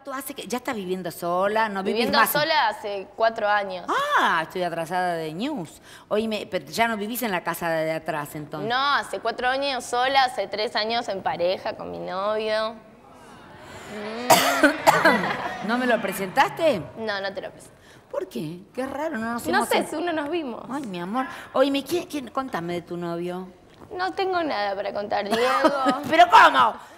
¿Cuánto hace que ya estás viviendo sola? ¿No vivís Viviendo más? sola hace 4 años. Ah, estoy atrasada de news. Oíme, pero ya no vivís en la casa de atrás, entonces. No, hace 4 años sola, hace 3 años en pareja con mi novio. ¿No me lo presentaste? No, no te lo presento. ¿Por qué? Qué raro, no nos No hemos... sé, si no nos vimos. Ay, mi amor. Oíme, contame de tu novio. No tengo nada para contar, Diego. ¿Pero cómo?